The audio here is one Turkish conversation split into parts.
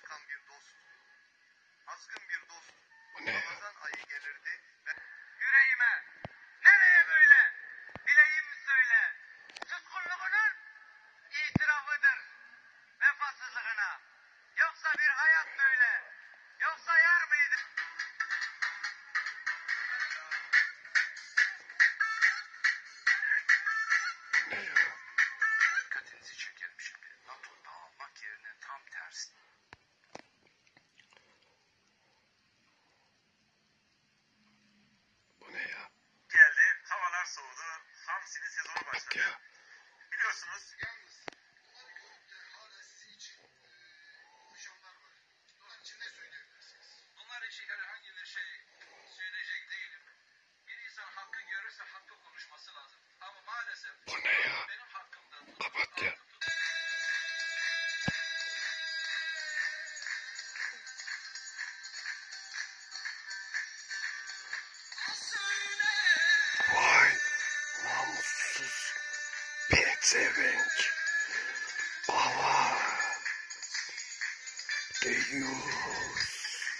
bakan bir dost. Azgın bir dost. Bu ne ya? Ramazan ayı gelirdi ve... Yüreğime, nereye böyle? Bileyim söyle. Suskunluğunun itirafıdır vefasızlığına. Yoksa bir hayat böyle. Yoksa yar mıydı? Ne ya? Dikkatinizi çekerim şimdi. NATO dağılmak yerine tam tersi. Bu ne ya? Geldi, havalar soğudu. Hamsinin sezonu Bak başladı. ya. Biliyorsunuz. Yalnız bunları görüp de hala sizin için konuşanlar var. Bunlar için ne söyleyebilirsiniz? Bunlar için herhangi bir şey söyleyecek değilim. Bir insan hakkı görürse hakkı konuşması lazım. Ama maalesef Bu ne ya? benim hakkımda... Kapat ya. Vay namussuz pezevenk. Baba. Deyus.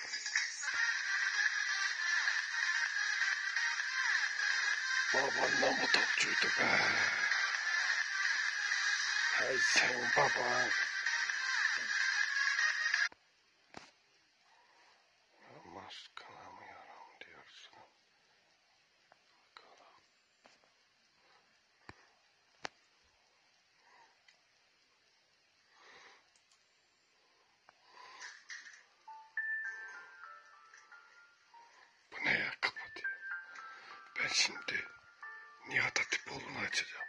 Baban da mı topçuydu be? Hey sen baba. Namaz kılamıyorum diyorsun. Bakalım. Bu ne ya, kapat ya. Ben şimdi Nihat Hatipoğlu'nu açacağım.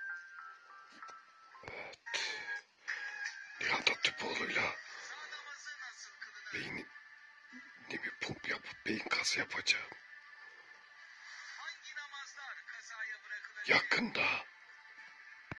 Evet. Nihat Hatipoğlu'yla beyni bir pump yapıp beyin kası yapacağım. Yakında